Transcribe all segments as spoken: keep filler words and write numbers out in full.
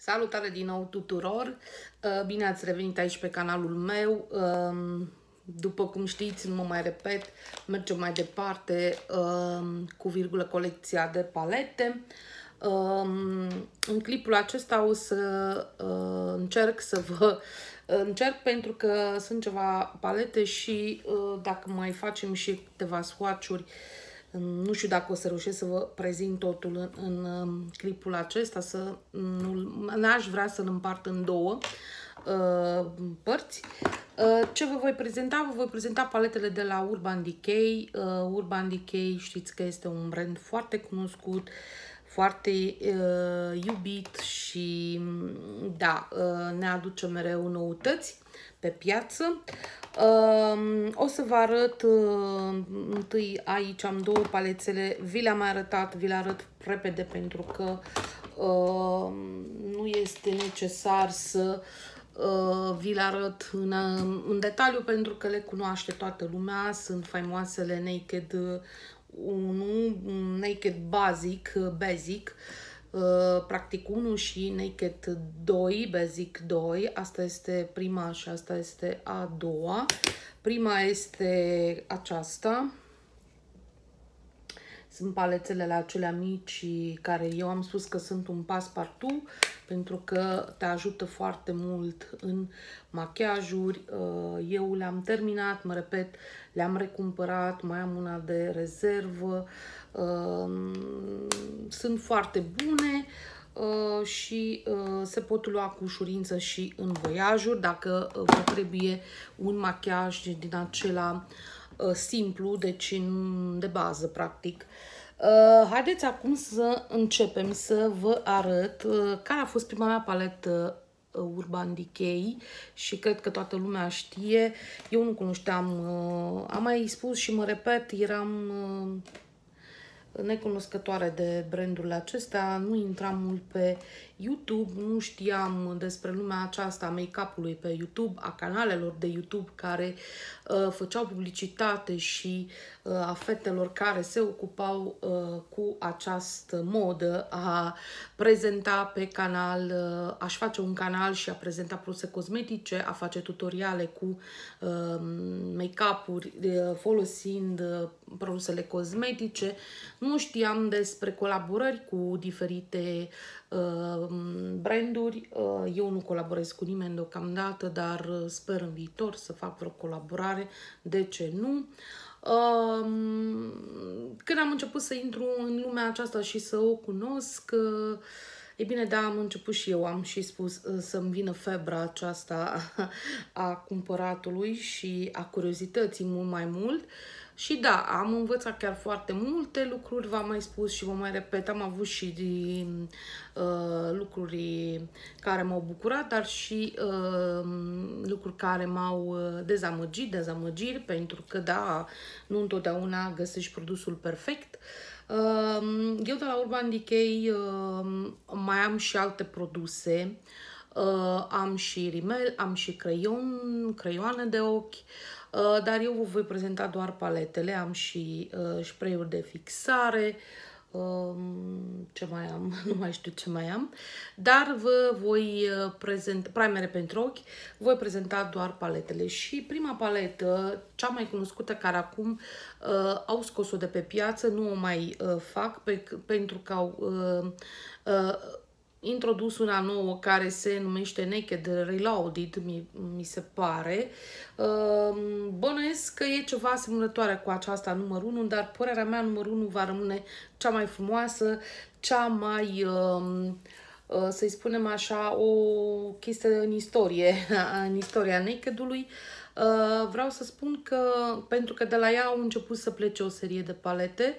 Salutare din nou tuturor! Bine ați revenit aici pe canalul meu. După cum știți, nu mă mai repet, mergem mai departe cu virgulă colecția de palete. În clipul acesta o să încerc să vă încerc pentru că sunt ceva palete și dacă mai facem și câteva swatch-uri, nu știu dacă o să reușesc să vă prezint totul în, în clipul acesta, să n-aș vrea să-l împart în două uh, părți. Uh, ce vă voi prezenta? Vă voi prezenta paletele de la Urban Decay. Uh, Urban Decay știți că este un brand foarte cunoscut, foarte uh, iubit și da, uh, ne aduce mereu noutăți pe piață. Uh, o să vă arăt uh, întâi aici am două palețele, vi le-am mai arătat, vi le arăt repede pentru că uh, nu este necesar să uh, vi le arăt în, în detaliu pentru că le cunoaște toată lumea. Sunt faimoasele Naked unu, Naked Basic, Basic, Uh, practic unu și Naked doi, Basic doi. Asta este prima și asta este a doua. Prima este aceasta. Sunt palețele acelea mici care eu am spus că sunt un passepartout pentru că te ajută foarte mult în machiajuri. Eu le-am terminat, mă repet, le-am recumpărat, mai am una de rezervă. Sunt foarte bune și se pot lua cu ușurință și în voiajuri dacă vă trebuie un machiaj din acela simplu, deci de bază, practic. Uh, haideți acum să începem să vă arăt uh, care a fost prima mea paletă uh, Urban Decay și cred că toată lumea știe. Eu nu cunoșteam, uh, am mai spus și mă repet, eram uh, necunoscătoare de brandurile acestea, nu intram mult pe YouTube, nu știam despre lumea aceasta a make-up-ului pe YouTube, a canalelor de YouTube care uh, făceau publicitate și uh, a fetelor care se ocupau uh, cu această modă a prezenta pe canal, uh, aș face un canal și a prezenta produse cosmetice, a face tutoriale cu uh, make-up-uri uh, folosind uh, produsele cosmetice. Nu știam despre colaborări cu diferite uh, branduri. Eu nu colaborez cu nimeni deocamdată, dar sper în viitor să fac vreo colaborare. De ce nu? Când am început să intru în lumea aceasta și să o cunosc, e bine, da, am început și eu, am și spus să-mi vină febra aceasta a cumpăratului și a curiozității mult mai mult. Și da, am învățat chiar foarte multe lucruri, v-am mai spus și vă mai repet, am avut și uh, lucruri care m-au bucurat, dar și uh, lucruri care m-au dezamăgit, dezamăgiri, pentru că da, nu întotdeauna găsești produsul perfect. Uh, eu de la Urban Decay uh, mai am și alte produse, uh, am și rimel, am și creion, creioane de ochi, Uh, dar eu vă voi prezenta doar paletele, am și uh, spray-uri de fixare, uh, ce mai am, nu mai știu ce mai am, dar vă voi prezenta, primere pentru ochi, voi prezenta doar paletele. Și prima paletă, cea mai cunoscută, care acum uh, au scos-o de pe piață, nu o mai uh, fac pe, pentru că au uh, uh, introdus una nouă care se numește Naked Reloaded, mi, mi se pare. Bănuiesc că e ceva asemănătoare cu aceasta numărul unu, dar părerea mea numărul unu va rămâne cea mai frumoasă, cea mai, să-i spunem așa, o chestie în istorie, în istoria Naked-ului. Vreau să spun că, pentru că de la ea au început să plece o serie de palete,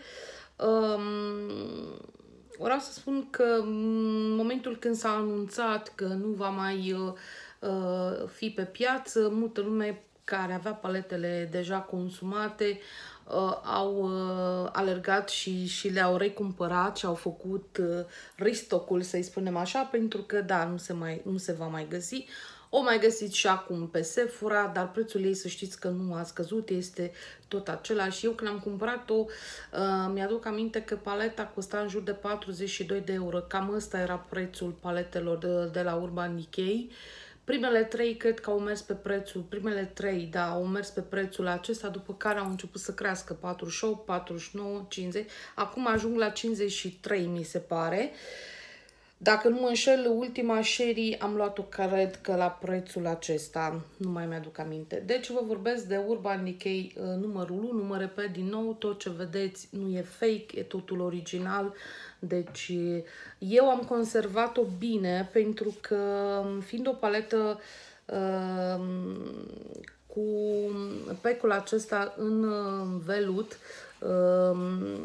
vreau să spun că în momentul când s-a anunțat că nu va mai uh, fi pe piață, multă lume care avea paletele deja consumate uh, au uh, alergat și, și le-au recumpărat și au făcut uh, restock-ul, să-i spunem așa, pentru că da, nu se, mai, nu se va mai găsi. O mai găsiți și acum pe Sephora, dar prețul ei să știți că nu a scăzut, este tot același. Eu când am cumpărat-o, uh, mi-aduc aminte că paleta costa în jur de patruzeci și doi de euro. Cam ăsta era prețul paletelor de, de la Urban Decay. Primele trei cred că au mers pe prețul, primele trei, da, au mers pe prețul acesta, după care au început să crească patruzeci și opt, patruzeci și nouă, cincizeci. Acum ajung la cincizeci și trei, mi se pare. Dacă nu mă înșel, ultima serie am luat-o, cred că la prețul acesta, nu mai mi-aduc aminte. Deci vă vorbesc de Urban Decay numărul unu, mă repet din nou, tot ce vedeți nu e fake, e totul original. Deci eu am conservat-o bine pentru că, fiind o paletă uh, cu pecul acesta în velut, uh,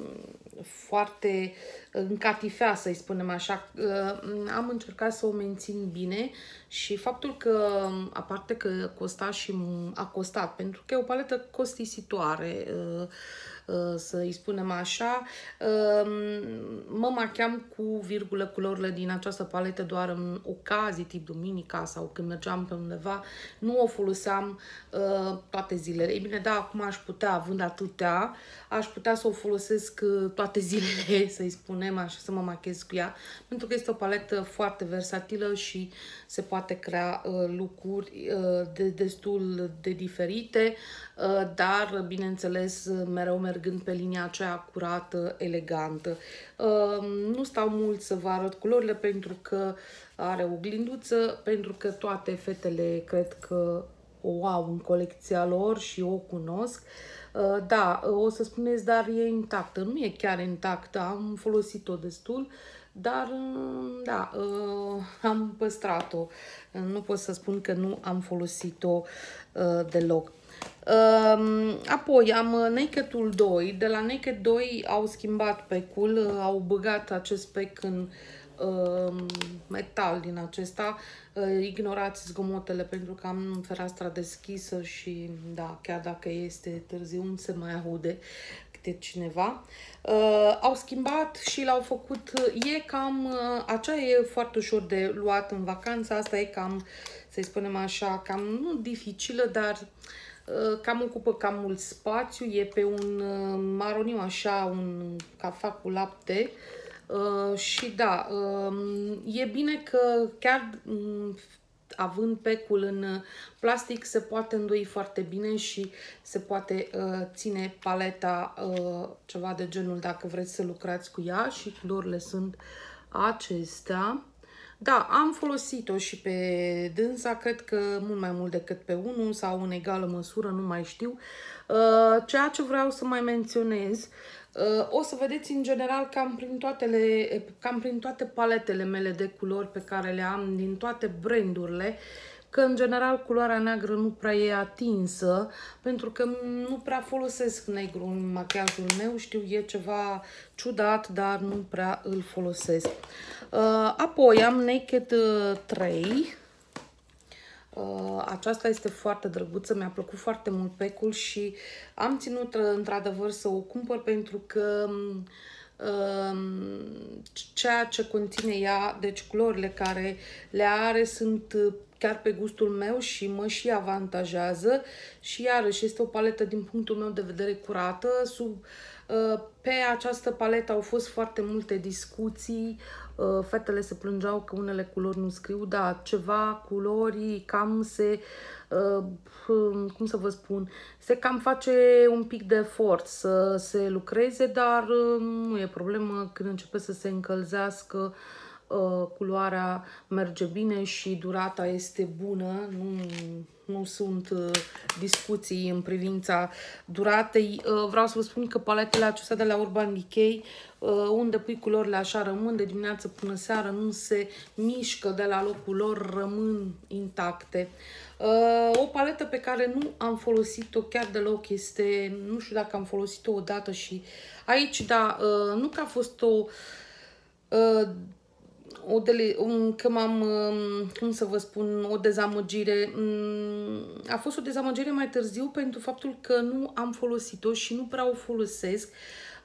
foarte încatifea, să-i spunem așa, am încercat să o mențin bine și faptul că, aparte că costa și a costat, pentru că e o paletă costisitoare, să-i spunem așa, mă macheam cu virgulă culorile din această paletă doar în ocazii, tip duminica sau când mergeam pe undeva, nu o foloseam toate zilele. Ei bine, da, acum aș putea, având atâtea, aș putea să o folosesc toate zilele, să-i spunem așa, să mă machez cu ea, pentru că este o paletă foarte versatilă și se poate crea uh, lucruri uh, de, destul de diferite, uh, dar, bineînțeles, mereu mergând pe linia aceea curată, elegantă. Uh, nu stau mult să vă arăt culorile pentru că are o glinduță, pentru că toate fetele cred că o au în colecția lor și o cunosc. Uh, da, o să spuneți, dar e intactă. Nu e chiar intactă, am folosit-o destul, dar uh, da, uh, am păstrat-o. Nu pot să spun că nu am folosit-o uh, deloc. Uh, apoi am Naked-ul doi. De la Naked doi au schimbat pecul, uh, au băgat acest pec în uh, metal din acesta. Uh, ignorați zgomotele pentru că am fereastra deschisă și da, chiar dacă este târziu, nu se mai aude câte cineva. Uh, au schimbat și l-au făcut, e cam, uh, aceea e foarte ușor de luat în vacanță, asta e cam, să-i spunem așa, cam nu dificilă, dar uh, cam ocupă cam mult spațiu, e pe un uh, maroniu așa, un cafea cu lapte. Uh, și da, uh, e bine că chiar uh, având pecul în plastic se poate îndoi foarte bine și se poate uh, ține paleta uh, ceva de genul dacă vreți să lucrați cu ea și culorile sunt acestea. Da, am folosit-o și pe dânsa, cred că mult mai mult decât pe unul sau în egală măsură, nu mai știu. Uh, ceea ce vreau să mai menționez, uh, o să vedeți în general cam prin, toatele, cam prin toate paletele mele de culori pe care le am, din toate brandurile, că în general culoarea neagră nu prea e atinsă, pentru că nu prea folosesc negru în machiajul meu, știu, e ceva ciudat, dar nu prea îl folosesc. Uh, apoi am Naked trei. Uh, aceasta este foarte drăguță, mi-a plăcut foarte mult pecul și am ținut într-adevăr să o cumpăr pentru că uh, ceea ce conține ea, deci culorile care le are sunt chiar pe gustul meu și mă și avantajează și iarăși este o paletă din punctul meu de vedere curată. Sub, uh, pe această paletă au fost foarte multe discuții, uh, fetele se plângeau că unele culori nu scriu, da, ceva culori cam se, uh, cum să vă spun, se cam face un pic de efort să se lucreze, dar uh, nu e problemă când începe să se încălzească. Uh, culoarea merge bine și durata este bună, nu, nu sunt uh, discuții în privința duratei. Uh, vreau să vă spun că paletele acestea de la Urban Decay, uh, unde pui culorile așa, rămân de dimineață până seară, nu se mișcă de la locul lor, rămân intacte. Uh, o paletă pe care nu am folosit-o chiar deloc este, nu știu dacă am folosit-o odată și aici, da, uh, nu că a fost o uh, O dele, un, că m-am, cum să vă spun, o dezamăgire. A fost o dezamăgire mai târziu pentru faptul că nu am folosit-o și nu prea o folosesc.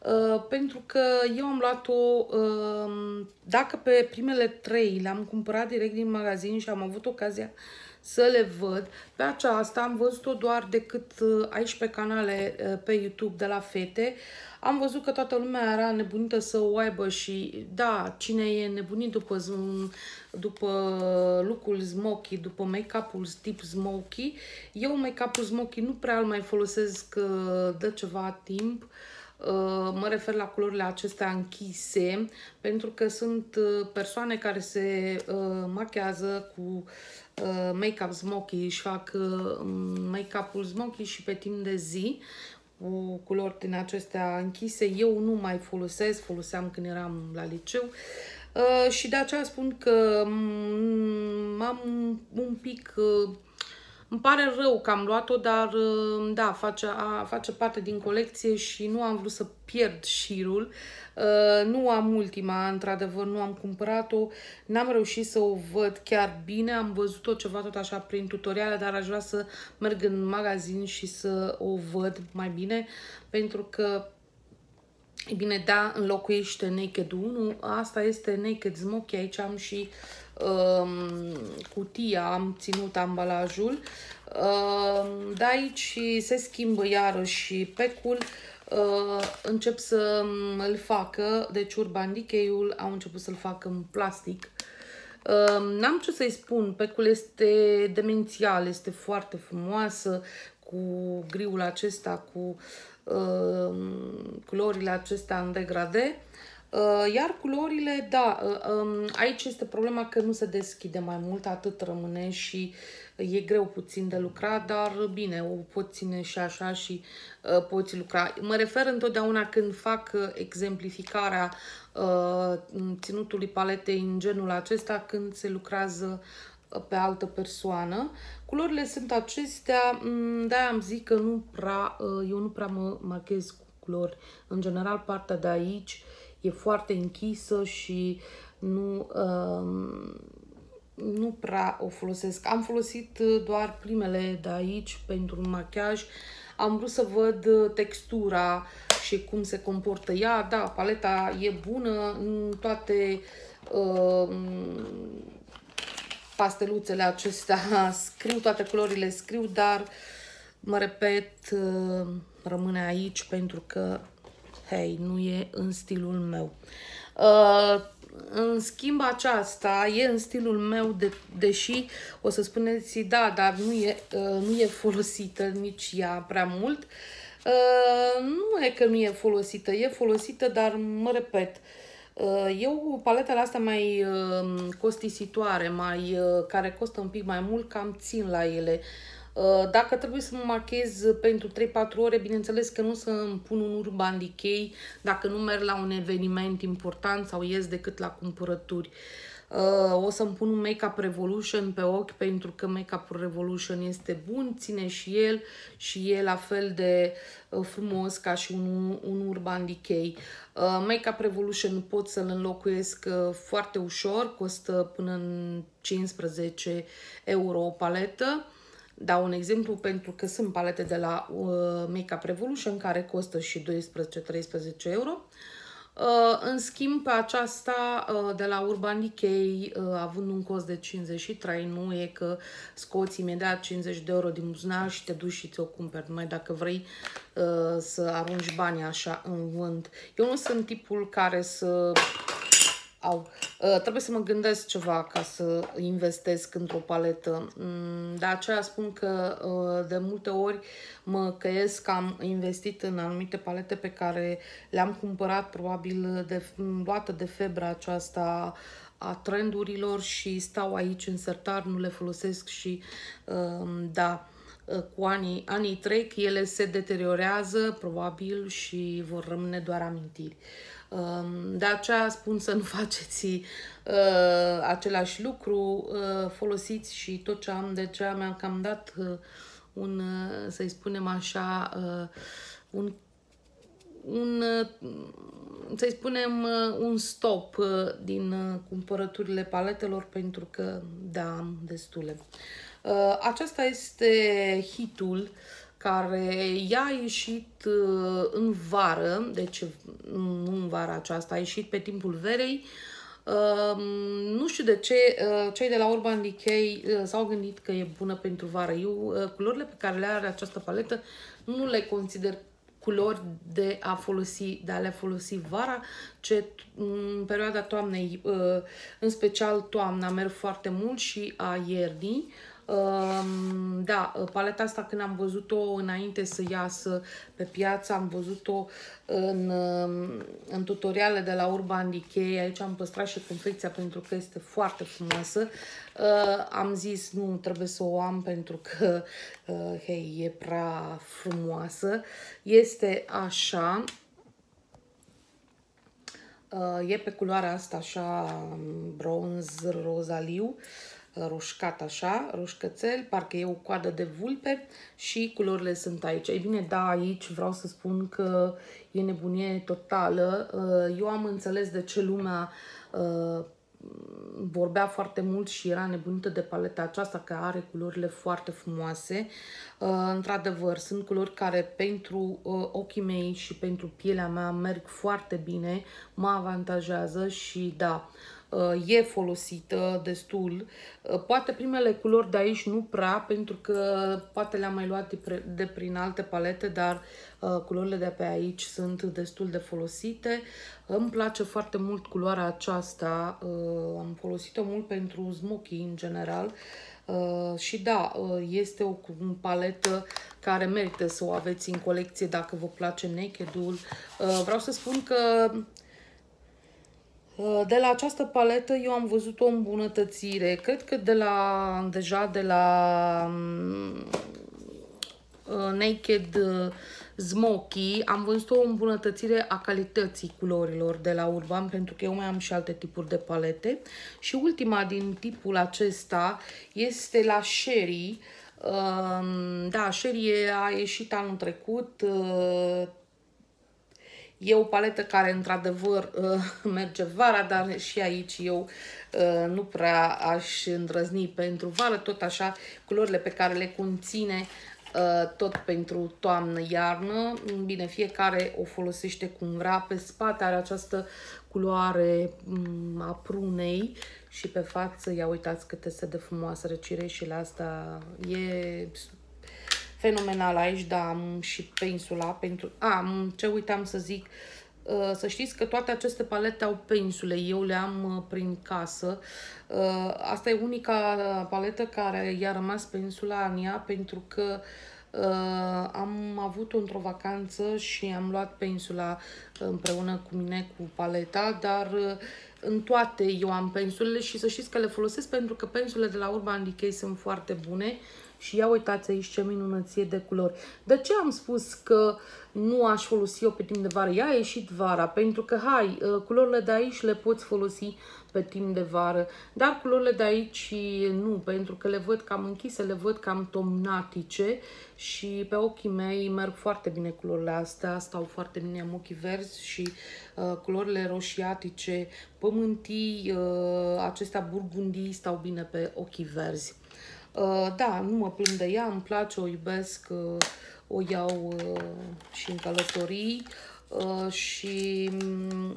Uh, pentru că eu am luat-o, uh, dacă pe primele trei le-am cumpărat direct din magazin și am avut ocazia să le văd, pe aceasta am văzut-o doar decât uh, aici pe canale uh, pe YouTube de la fete. Am văzut că toată lumea era nebunită să o aibă și da, cine e nebunit după, după look-ul smoky, după make-up-ul tip smoky. Eu make-up-ul smoky nu prea îl mai folosesc uh, de ceva timp. Uh, mă refer la culorile acestea închise, pentru că sunt uh, persoane care se uh, machează cu uh, make-up smoky și fac uh, make-up-ul smoky și pe timp de zi cu culori din acestea închise. Eu nu mai folosesc, foloseam când eram la liceu uh, și de aceea spun că m-am un pic... Uh, îmi pare rău că am luat-o, dar da, face, a, face parte din colecție și nu am vrut să pierd șirul. Uh, nu am ultima, într-adevăr, nu am cumpărat-o, n-am reușit să o văd chiar bine, am văzut-o ceva tot așa prin tutoriale, dar aș vrea să merg în magazin și să o văd mai bine, pentru că, e bine, da, înlocuiește Naked unu, asta este Naked Smoky, aici am și um, cutia, am ținut ambalajul. Uh, de aici se schimbă iarăși pecul, uh, încep să îl facă, deci Urban Decay-ul au început să-l facă în plastic. Uh, n-am ce să-i spun, pecul este demențial, este foarte frumoasă, cu griul acesta, cu uh, culorile acestea în degradé. Uh, iar culorile, da, uh, um, aici este problema că nu se deschide mai mult, atât rămâne și e greu puțin de lucrat, dar bine, o pot ține și așa și uh, poți lucra. Mă refer întotdeauna când fac uh, exemplificarea uh, ținutului paletei în genul acesta, când se lucrează uh, pe altă persoană. Culorile sunt acestea, de-aia am zic că nu prea, uh, eu nu prea mă marchez cu culori. În general, partea de aici e foarte închisă și nu... Uh, nu prea o folosesc. Am folosit doar primele de aici pentru machiaj. Am vrut să văd textura și cum se comportă ea. Da, paleta e bună. Toate uh, pasteluțele acestea scriu, toate culorile scriu, dar, mă repet, uh, rămâne aici pentru că, hei, nu e în stilul meu. Uh, În schimb, aceasta e în stilul meu, de, deși o să spuneți, da, dar nu e, uh, nu e folosită nici ea prea mult. Uh, nu e că nu e folosită, e folosită, dar mă repet, uh, eu paletele astea mai uh, costisitoare, mai, uh, care costă un pic mai mult, cam țin la ele. Dacă trebuie să mă machez pentru trei patru ore, bineînțeles că nu să îmi pun un Urban Decay dacă nu merg la un eveniment important sau ies decât la cumpărături. O să-mi pun un Make-up Revolution pe ochi pentru că Make-up Revolution este bun, ține și el și e la fel de frumos ca și un, un Urban Decay. Make-up Revolution pot să-l înlocuiesc foarte ușor, costă până în cincisprezece euro o paletă. Dau un exemplu pentru că sunt palete de la uh, Make-up Revolution care costă și doisprezece treisprezece euro. Uh, în schimb, pe aceasta uh, de la Urban Decay, uh, având un cost de cincizeci și trei, nu e că scoți imediat cincizeci de euro din buzunar și te duci și ți-o cumperi, numai dacă vrei uh, să arunci banii așa în vânt. Eu nu sunt tipul care să... Au. Uh, trebuie să mă gândesc ceva ca să investesc într-o paletă. Mm, de aceea spun că uh, de multe ori mă căiesc că am investit în anumite palete pe care le-am cumpărat probabil de, luată de febra aceasta a trendurilor și stau aici în sertar, nu le folosesc și uh, da, cu anii, anii trec, ele se deteriorează probabil și vor rămâne doar amintiri. De aceea spun să nu faceți uh, același lucru, uh, folosiți și tot ce am, de ce mi-am cam dat uh, un, uh, să-i spunem așa, uh, un, un uh, să-i spunem uh, un stop uh, din uh, cumpărăturile paletelor, pentru că, da, am destule. Uh, acesta este hitul care i-a ieșit uh, în vară, deci nu în vara aceasta, a ieșit pe timpul verei. Uh, nu știu de ce uh, cei de la Urban Decay uh, s-au gândit că e bună pentru vară. Eu uh, culorile pe care le are această paletă nu le consider culori de a folosi, de a le folosi vara, ce în perioada toamnei, uh, în special toamna, merg foarte mult și a iernii. Da, paleta asta când am văzut-o înainte să iasă pe piață, am văzut-o în, în tutoriale de la Urban Decay. Aici am păstrat și confecția pentru că este foarte frumoasă. Am zis nu, trebuie să o am pentru că hei, e prea frumoasă. Este așa. E pe culoarea asta așa bronz rozaliu, roșcat așa, roșcățel, parcă e o coadă de vulpe și culorile sunt aici. Ei bine, da, aici vreau să spun că e nebunie totală. Eu am înțeles de ce lumea vorbea foarte mult și era nebunită de paleta aceasta, că are culorile foarte frumoase. Într-adevăr, sunt culori care pentru ochii mei și pentru pielea mea merg foarte bine, mă avantajează și da, e folosită destul. Poate primele culori de aici nu prea, pentru că poate le-am mai luat de, de prin alte palete, dar uh, culorile de pe aici sunt destul de folosite. Îmi place foarte mult culoarea aceasta, uh, am folosit-o mult pentru smoky în general. Uh, și da, uh, este o paletă care merită să o aveți în colecție dacă vă place naked-ul. Uh, vreau să spun că de la această paletă eu am văzut o îmbunătățire. Cred că de la, deja de la uh, Naked Smoky am văzut o îmbunătățire a calității culorilor de la Urban, pentru că eu mai am și alte tipuri de palete. Și ultima din tipul acesta este la Sherry. Uh, da, Sherry a ieșit anul trecut. Uh, E o paletă care, într-adevăr, merge vara, dar și aici eu nu prea aș îndrăzni pentru vară. Tot așa, culorile pe care le conține, tot pentru toamnă-iarnă. Bine, fiecare o folosește cum vrea. Pe spate are această culoare a prunei și pe față, ia uitați cât este de frumoasă recireșile astea. E fenomenal aici, da, am și pensula pentru... A, ce uitam să zic, să știți că toate aceste palete au pensule, eu le am prin casă. Asta e unica paletă care i-a rămas pensula în ea, pentru că am avut-o într-o vacanță și am luat pensula împreună cu mine cu paleta, dar în toate eu am pensulele și să știți că le folosesc pentru că pensulele de la Urban Decay sunt foarte bune. Și ia uitați aici ce minunăție de culori. De ce am spus că nu aș folosi-o pe timp de vară? Ea a ieșit vara, pentru că, hai, culorile de aici le poți folosi pe timp de vară, dar culorile de aici nu, pentru că le văd cam închise, le văd cam tomnatice și pe ochii mei merg foarte bine culorile astea, stau foarte bine, am ochii verzi și uh, culorile roșiatice, pământii, uh, acestea burgundii stau bine pe ochii verzi. Uh, da, nu mă plâng de ea, îmi place, o iubesc, uh, o iau uh, și în călătorii uh, și um,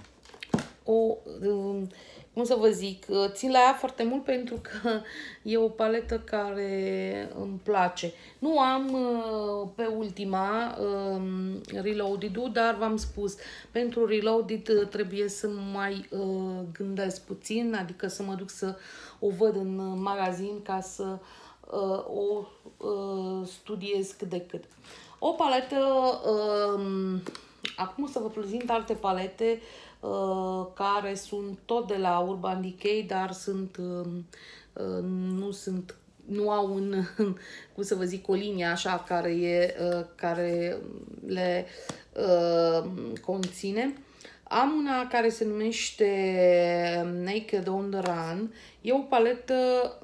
o, uh, cum să vă zic, uh, țin la ea foarte mult pentru că e o paletă care îmi place. Nu am uh, pe ultima uh, Reloaded-ul, dar v-am spus, pentru Reloaded uh, trebuie să mai uh, gândesc puțin, adică să mă duc să o văd în magazin ca să uh, o uh, studiez cât de cât. O paletă, uh, acum o să vă prezint alte palete uh, care sunt tot de la Urban Decay, dar sunt, uh, uh, nu sunt, nu au un, cum să vă zic, o linie așa care, e, uh, care le uh, conține. Am una care se numește Naked on the Run. E o paletă,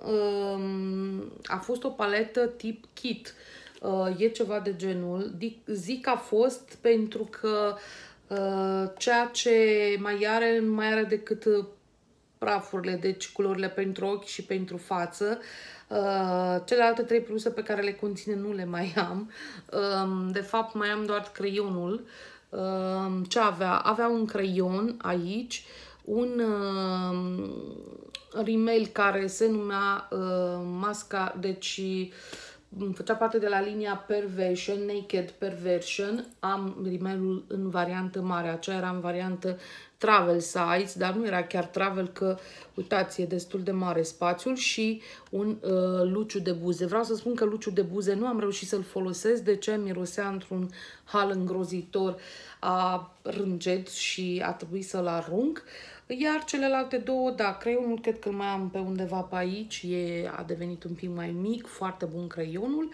a fost o paletă tip kit. E ceva de genul. Zic a fost pentru că ceea ce mai are, nu mai are decât prafurile, deci culorile pentru ochi și pentru față. Uh, celelalte trei produse pe care le conține nu le mai am. Uh, de fapt, mai am doar creionul. Uh, ce avea? Avea un creion aici, un uh, rimel care se numea uh, masca, deci făcea parte de la linia Perversion, Naked Perversion. Am rimelul în variantă mare, aceea era în variantă travel size, dar nu era chiar travel, că, uitați, e destul de mare spațiul, și un uh, luciu de buze. Vreau să spun că luciu de buze nu am reușit să-l folosesc. De ce? Mirosea într-un hal îngrozitor a rânget și a trebuit să-l arunc. Iar celelalte două, da, creionul cred că îl mai am pe undeva pe aici, e, a devenit un pic mai mic, foarte bun creionul.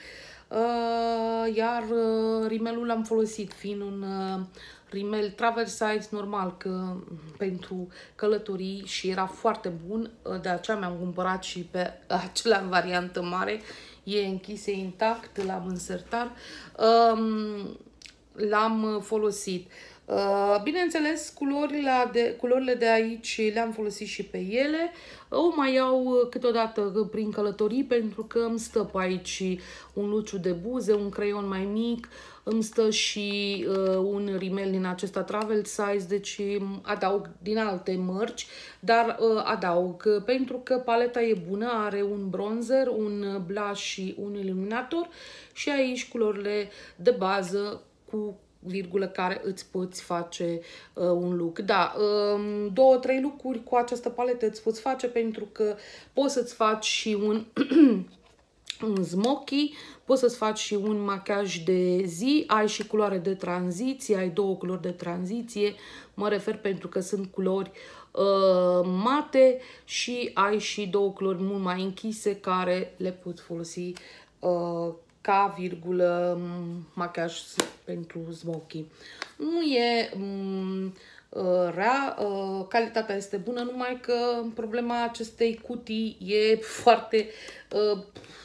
Uh, iar uh, rimelul l-am folosit, fiind un uh, rimel travel size normal, că pentru călătorii, și era foarte bun, uh, de aceea mi-am cumpărat și pe acela în variantă mare, e închis, e intact, l-am însertat, uh, l-am folosit. Uh, bineînțeles, culorile de, culorile de aici le-am folosit și pe ele. O mai iau câteodată prin călătorii, pentru că îmi stă pe aici un luciu de buze, un creion mai mic, îmi stă și uh, un rimel din acesta travel size, deci adaug din alte mărci, dar uh, adaug pentru că paleta e bună, are un bronzer, un blush și un iluminator, și aici culorile de bază cu virgulă care îți poți face uh, un look. Da, um, două, trei lucruri cu această paletă îți poți face, pentru că poți să-ți faci și un, un smoky, poți să-ți faci și un machiaj de zi, ai și culoare de tranziție, ai două culori de tranziție, mă refer pentru că sunt culori uh, mate, și ai și două culori mult mai închise care le poți folosi uh, ca virgulă machiaj pentru smoky. Nu e um, rea, uh, calitatea este bună, numai că problema acestei cutii e foarte, uh,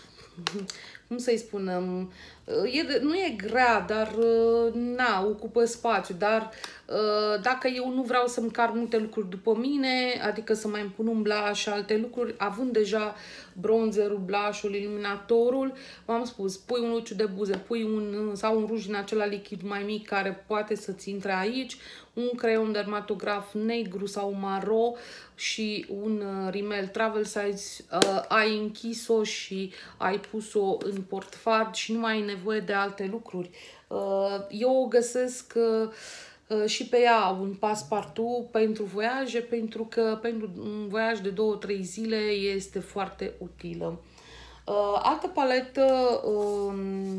cum să-i spunem, e de, nu e grea, dar uh, na, ocupă spațiu, dar uh, dacă eu nu vreau să-mi car multe lucruri după mine, adică să mai îmi pun un blush și alte lucruri, având deja bronzerul, blush-ul, iluminatorul, v-am spus, pui un luciu de buze, pui un, sau un ruj din acela lichid mai mic care poate să-ți intre aici, un creion dermatograf negru sau maro și un uh, rimel travel size, uh, ai închis-o și ai pus-o în portfar și nu mai ai nevoie de alte lucruri. Uh, eu o găsesc uh, uh, și pe ea un paspartout pentru voiaje, pentru că pentru un voiaj de două trei zile este foarte utilă. Uh, altă paletă uh,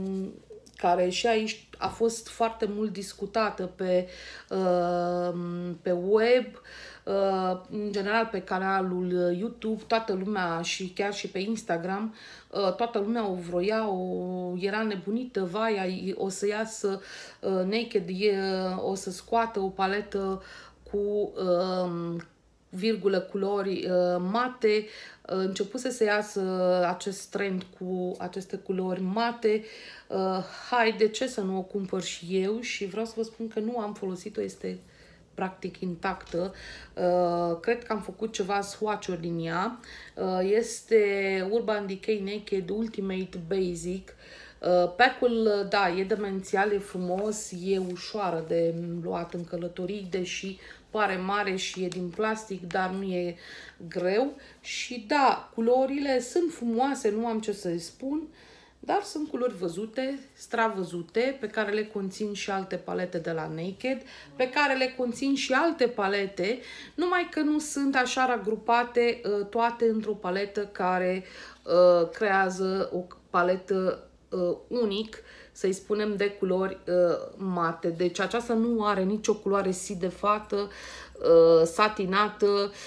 care și aici a fost foarte mult discutată pe, uh, pe web, uh, în general pe canalul YouTube, toată lumea, și chiar și pe Instagram, uh, toată lumea o vroia, o, era nebunită, vai, o să iasă uh, Naked, e, o să scoată o paletă cu uh, virgulă culori uh, mate. Începuse să iasă acest trend cu aceste culori mate. Uh, hai, de ce să nu o cumpăr și eu? Și vreau să vă spun că nu am folosit-o, este practic intactă. Uh, cred că am făcut ceva swatch-uri din ea. Uh, este Urban Decay Naked Ultimate Basic. Uh, pack-ul, da, e demențial, e frumos, e ușoară de luat în călătorii, deși pare mare și e din plastic, dar nu e greu. Și da, culorile sunt frumoase, nu am ce să spun, dar sunt culori văzute, stravăzute, pe care le conțin și alte palete de la Naked, pe care le conțin și alte palete, numai că nu sunt așa regrupate uh, toate într-o paletă care uh, creează o paletă uh, unic, să-i spunem, de culori uh, mate. Deci aceasta nu are nicio culoare si de fată, uh, satinată,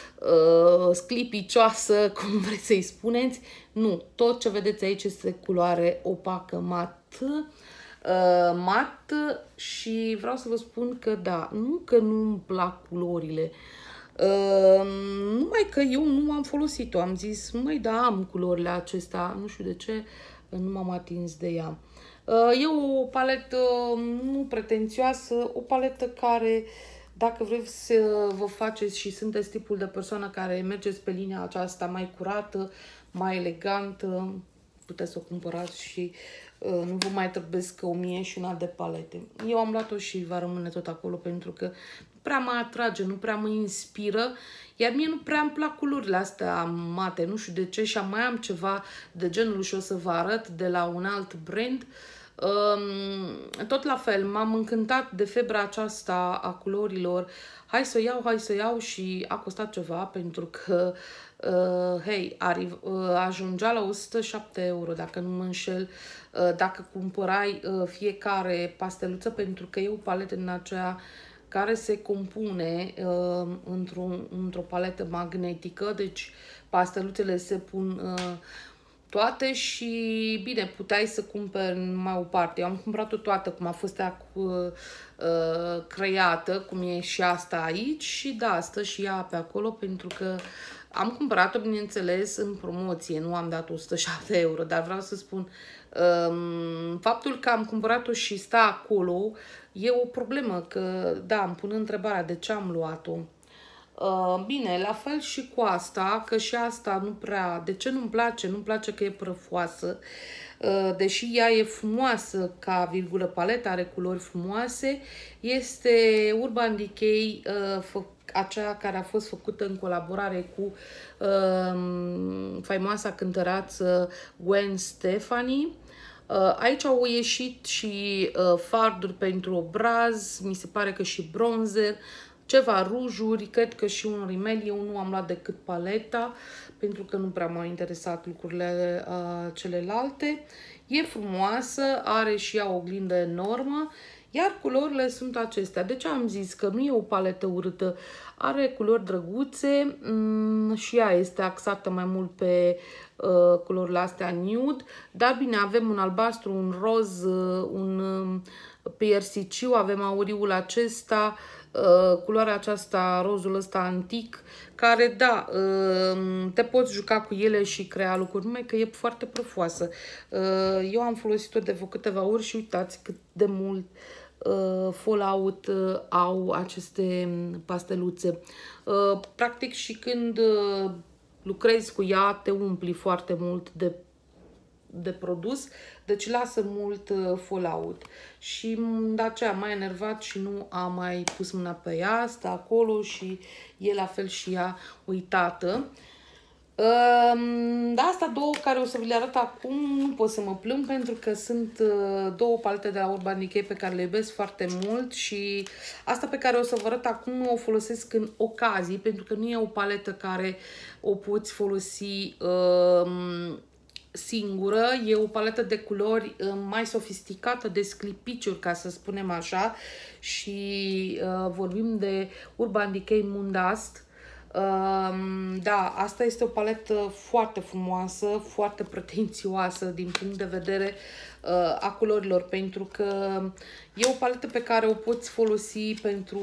uh, sclipicioasă, cum vreți să-i spuneți. Nu, tot ce vedeți aici este culoare opacă, mat, uh, mat, și vreau să vă spun că da, nu că nu-mi plac culorile, Uh, numai că eu nu am folosit-o, am zis, măi, da, am culorile acestea, nu știu de ce, nu m-am atins de ea. Uh, e o paletă nu pretențioasă, o paletă care Dacă vreți să vă faceți și sunteți tipul de persoană care mergeți pe linia aceasta mai curată, mai elegantă, puteți să o cumpărați și uh, nu vă mai trebuiesc o mie și una de palete. Eu am luat-o și va rămâne tot acolo pentru că nu prea mă atrage, nu prea mă inspiră, iar mie nu prea îmi plac culorile astea mate, nu știu de ce, și mai am ceva de genul și o să vă arăt de la un alt brand. Um, tot la fel, m-am încântat de febra aceasta a culorilor. Hai să o iau, hai să o iau și a costat ceva pentru că uh, hei, arriv, uh, ajungea la o sută șapte euro dacă nu mă înșel, uh, dacă cumpărai uh, fiecare pasteluță, pentru că e o paletă din aceea care se compune uh, într-o într-o paletă magnetică, deci pasteluțele se pun uh, toate și, bine, puteai să cumperi numai o parte. Eu am cumpărat-o toată, cum a fost ea cu, uh, creată, cum e și asta aici, și da, stă și ea pe acolo, pentru că am cumpărat-o, bineînțeles, în promoție, nu am dat o sută șapte euro, dar vreau să spun, um, faptul că am cumpărat-o și stă acolo e o problemă, că, da, îmi pun întrebarea de ce am luat-o. Uh, bine, la fel și cu asta, că și asta nu prea... De ce nu-mi place? Nu-mi place că e prăfoasă. Uh, deși ea e frumoasă ca virgulă paletă, are culori frumoase, este Urban Decay, uh, aceea care a fost făcută în colaborare cu uh, faimoasa cântăreață Gwen Stefani. Uh, aici au ieșit și uh, farduri pentru obraz, mi se pare că și bronzer, ceva rujuri, cred că și un rimel. Eu nu am luat decât paleta, pentru că nu prea m-au interesat lucrurile uh, celelalte. E frumoasă, are și ea o oglindă enormă, iar culorile sunt acestea. De ce am zis că nu e o paletă urâtă? Are culori drăguțe mm, și ea este axată mai mult pe uh, culorile astea nude, dar bine, avem un albastru, un roz, uh, un uh, piersiciu, avem auriul acesta, Uh, culoarea aceasta, rozul ăsta antic, care, da, uh, te poți juca cu ele și crea lucruri, numai că e foarte prăfoasă. Uh, eu am folosit-o de vreo câteva ori și uitați cât de mult uh, fallout uh, au aceste pasteluțe. Uh, practic și când uh, lucrezi cu ea, te umpli foarte mult de de produs, deci lasă mult uh, fallout. Și de aceea m-a enervat și nu am mai pus mâna pe ea, stă acolo și e la fel și ea uitată. Um, de asta două care o să vi le arăt acum, nu pot să mă plâng pentru că sunt uh, două palete de la Urban Decay pe care le iubesc foarte mult și asta pe care o să vă arăt acum o folosesc în ocazii, pentru că nu e o paletă care o poți folosi uh, singură, e o paletă de culori mai sofisticată, de sclipiciuri, ca să spunem așa, și uh, vorbim de Urban Decay Moon Dust. Uh, da, asta este o paletă foarte frumoasă, foarte pretențioasă din punct de vedere uh, a culorilor, pentru că e o paletă pe care o poți folosi pentru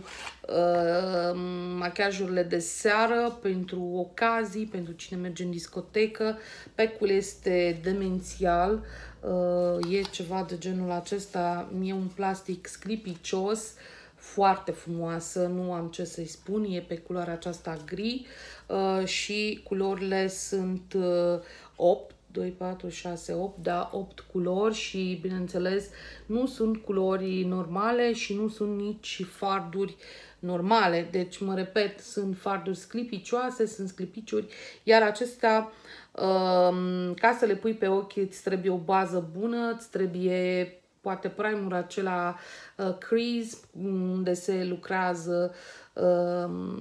uh, machiajurile de seară, pentru ocazii, pentru cine merge în discotecă. Pecul este demențial, uh, e ceva de genul acesta, e un plastic sclipicios, foarte frumoasă, nu am ce să-i spun, e pe culoarea aceasta gri uh, și culorile sunt uh, opt, doi, patru, șase, opt, da, opt culori și, bineînțeles, nu sunt culori normale și nu sunt nici farduri normale. Deci, mă repet, sunt farduri sclipicioase, sunt sclipiciuri, iar acestea, uh, ca să le pui pe ochi, îți trebuie o bază bună, îți trebuie poate primerul acela uh, crease, unde se lucrează uh,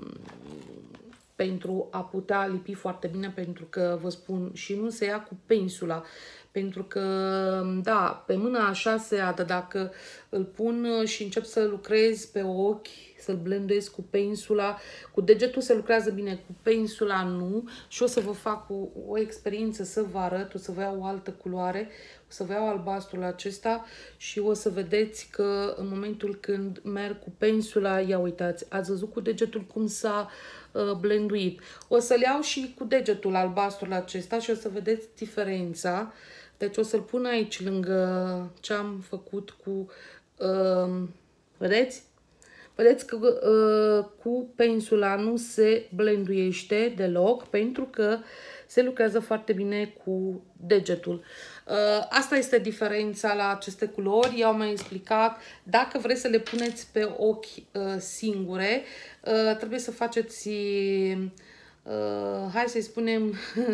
pentru a putea lipi foarte bine, pentru că, vă spun, și nu se ia cu pensula. Pentru că, da, pe mâna așa se ia, dar dacă îl pun și încep să lucrez pe ochi, să-l blendez cu pensula, cu degetul se lucrează bine, cu pensula nu. Și o să vă fac o, o experiență să vă arăt, o să vă iau o altă culoare, o să vă iau albastrul acesta și o să vedeți că în momentul când merg cu pensula, ia uitați, ați văzut cu degetul cum s-a uh, blenduit. O să-l iau și cu degetul albastrul acesta și o să vedeți diferența. Deci o să-l pun aici lângă ce am făcut cu... Uh, vedeți? Vedeți că uh, cu pensula nu se blenduiește deloc pentru că se lucrează foarte bine cu degetul. Uh, asta este diferența la aceste culori. Eu am mai explicat. Dacă vreți să le puneți pe ochi uh, singure, uh, trebuie să faceți, uh, hai să-i spunem,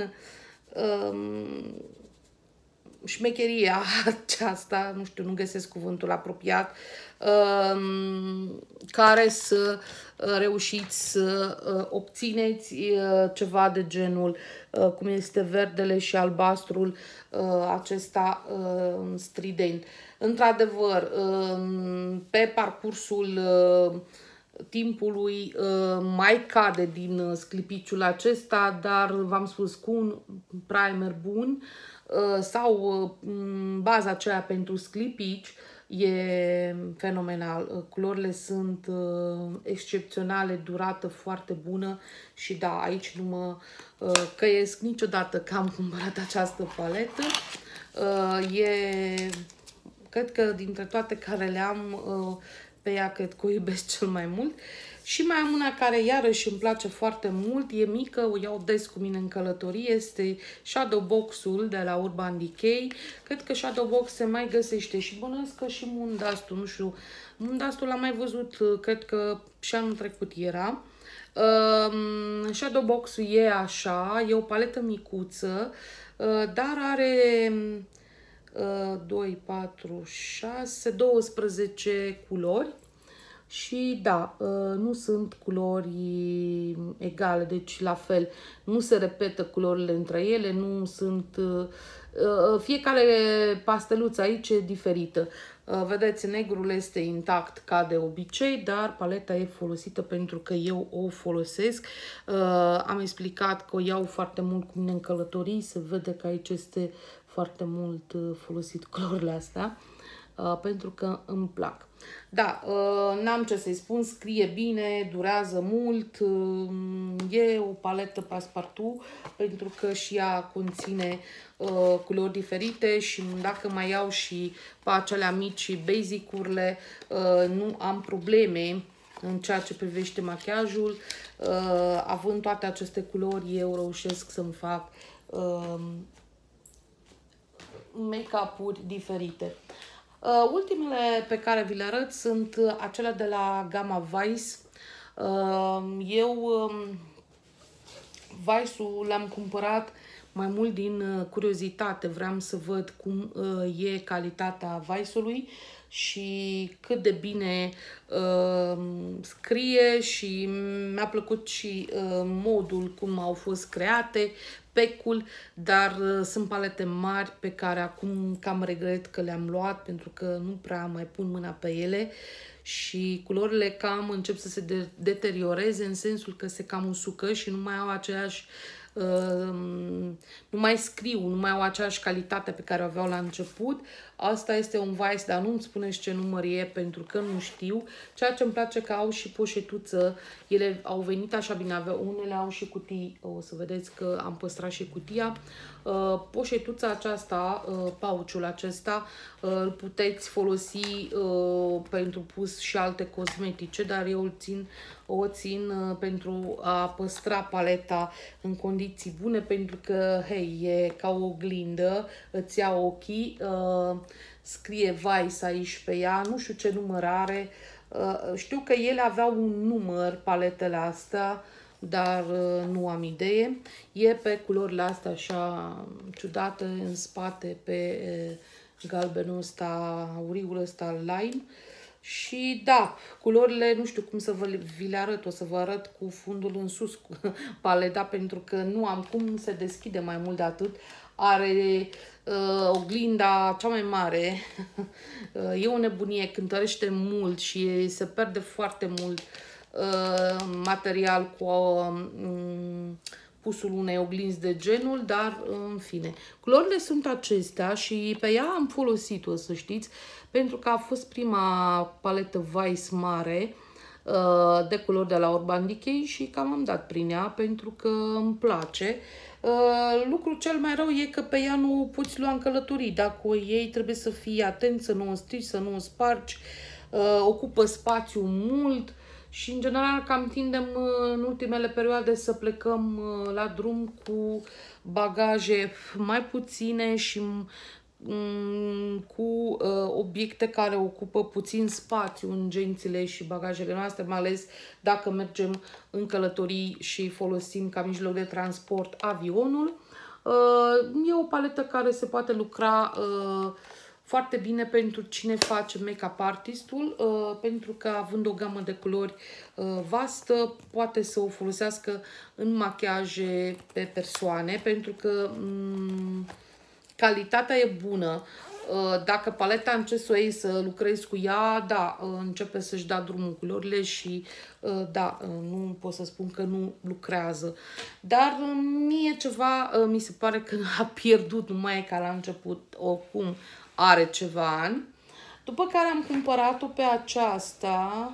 um, șmecheria aceasta, nu știu, nu găsesc cuvântul apropiat, care să reușiți să obțineți ceva de genul cum este verdele și albastrul acesta strident. Într-adevăr, pe parcursul timpului mai cade din sclipiciul acesta, dar v-am spus, cu un primer bun sau baza aceea pentru sclipici e fenomenal. Culorile sunt excepționale, durată foarte bună și da, aici nu mă căiesc niciodată că am cumpărat această paletă. E, cred că dintre toate care le am, pe ea cred că o iubesc cel mai mult. Și mai am una care iarăși îmi place foarte mult, e mică, o iau des cu mine în călătorie, este Shadow Box-ul de la Urban Decay. Cred că Shadow Box se mai găsește și bănuiesc că și Mundastul, nu știu, Mundastul l-am mai văzut, cred că și anul trecut era. Uh, Shadow Box-ul e așa, e o paletă micuță, uh, dar are uh, doi, patru, șase, douăsprezece culori. Și da, nu sunt culori egale, deci la fel, nu se repetă culorile între ele, nu sunt, fiecare pasteluță aici e diferită. Vedeți, negrul este intact ca de obicei, dar paleta e folosită pentru că eu o folosesc. Am explicat că o iau foarte mult cu mine în călătorii, se vede că aici este foarte mult folosit culorile astea. Uh, pentru că îmi plac. Da, uh, n-am ce să-i spun, scrie bine, durează mult, uh, e o paletă passepartout pentru că și ea conține uh, culori diferite și dacă mai iau și pe acelea mici basic-urile, uh, nu am probleme în ceea ce privește machiajul. Uh, având toate aceste culori, eu reușesc să-mi fac uh, make-up-uri diferite. Uh, ultimele pe care vi le arăt sunt uh, acelea de la gama Vice. Uh, eu um, Vice-ul l-am cumpărat mai mult din uh, curiozitate. Vreau să văd cum uh, e calitatea Vice-ului și cât de bine uh, scrie și mi-a plăcut și uh, modul cum au fost create, pecul, dar uh, sunt palete mari pe care acum cam regret că le-am luat pentru că nu prea mai pun mâna pe ele și culorile cam încep să se de deterioreze în sensul că se cam usucă și nu mai au aceeași Uh, nu mai scriu, nu mai au aceeași calitate pe care o aveau la început. Asta este un Vice, dar nu-mi spuneți ce număr e pentru că nu știu. Ceea ce îmi place că au și poșetuță. Ele au venit așa bine, avea, unele au și cutii. O să vedeți că am păstrat și cutia. Uh, poșetuța aceasta, uh, pouch-ul acesta, îl uh, puteți folosi uh, pentru pus și alte cosmetice, dar eu îl țin, o țin uh, pentru a păstra paleta în condiții bune, pentru că, hei, e ca o oglindă, îți ia ochii, uh, scrie Vice aici pe ea, nu știu ce număr are, uh, știu că ele aveau un număr, paletele astea, dar uh, nu am idee. E pe culorile astea așa ciudate, în spate, pe uh, galbenul ăsta, auriul ăsta, lime. Și da, culorile, nu știu cum să vă, vi le arăt, o să vă arăt cu fundul în sus, cu paleta, pentru că nu am cum, se deschide mai mult de atât. Are uh, oglinda cea mai mare, e o nebunie, cântărește mult și se perde foarte mult uh, material cu uh, pusul unei oglinzi de genul, dar în fine. Culorile sunt acestea și pe ea am folosit-o, să știți, pentru că a fost prima paletă Vice mare uh, de culori de la Urban Decay și cam am dat prin ea pentru că îmi place. Uh, lucrul cel mai rău e că pe ea nu o poți lua în călătorii. Dacă o iei, trebuie să fii atent, să nu o strici, să nu o spargi. ocupă spațiu mult și în general cam tindem în ultimele perioade să plecăm la drum cu bagaje mai puține și cu uh, obiecte care ocupă puțin spațiu în gențile și bagajele noastre, mai ales dacă mergem în călătorii și folosim ca mijloc de transport avionul. Uh, e o paletă care se poate lucra uh, foarte bine pentru cine face make-up artistul, uh, pentru că având o gamă de culori uh, vastă, poate să o folosească în machiaje pe persoane, pentru că um, calitatea e bună. Dacă paleta încerci să o iei să lucrezi cu ea, da, începe să-și dea drumul culorile și da, nu pot să spun că nu lucrează. Dar mie ceva mi se pare că a pierdut, nu mai e ca la început, oricum are ceva ani. După care am cumpărat-o pe aceasta,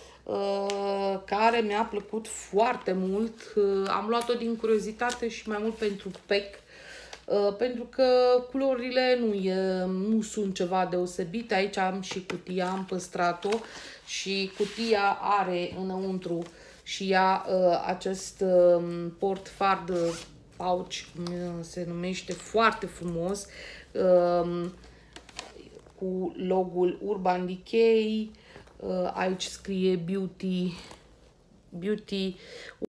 care mi-a plăcut foarte mult. Am luat-o din curiozitate și mai mult pentru pec. Uh, pentru că culorile nu, e, nu sunt ceva deosebit. Aici am și cutia, am păstrat-o și cutia are înăuntru și ea uh, acest uh, port-fard pouch, uh, se numește, foarte frumos, uh, cu logo-ul Urban Decay. Uh, aici scrie Beauty, Beauty